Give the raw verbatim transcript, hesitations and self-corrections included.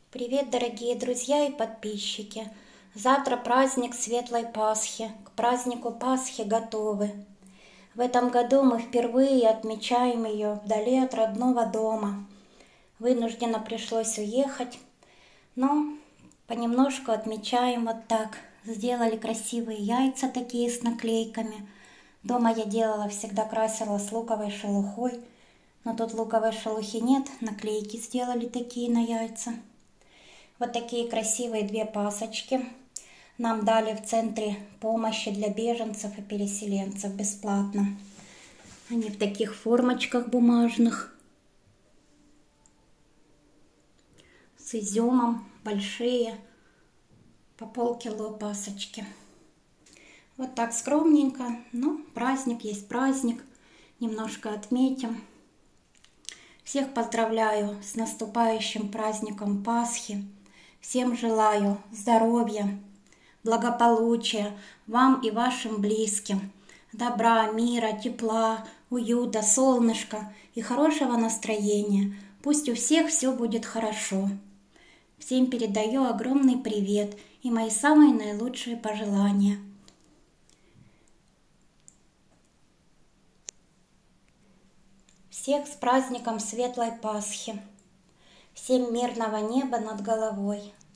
Привет, дорогие друзья и подписчики! Завтра праздник Светлой Пасхи. К празднику Пасхи готовы. В этом году мы впервые отмечаем ее вдали от родного дома. Вынужденно пришлось уехать, но понемножку отмечаем вот так. Сделали красивые яйца такие с наклейками. Дома я делала, всегда красила с луковой шелухой, но тут луковой шелухи нет, наклейки сделали такие на яйца. Вот такие красивые две пасочки нам дали в Центре помощи для беженцев и переселенцев бесплатно. Они в таких формочках бумажных, с изюмом, большие, по полкило пасочки. Вот так скромненько, но праздник есть праздник, немножко отметим. Всех поздравляю с наступающим праздником Пасхи. Всем желаю здоровья, благополучия вам и вашим близким, добра, мира, тепла, уюта, солнышка и хорошего настроения. Пусть у всех все будет хорошо. Всем передаю огромный привет и мои самые наилучшие пожелания. Всех с праздником Светлой Пасхи! Всем мирного неба над головой!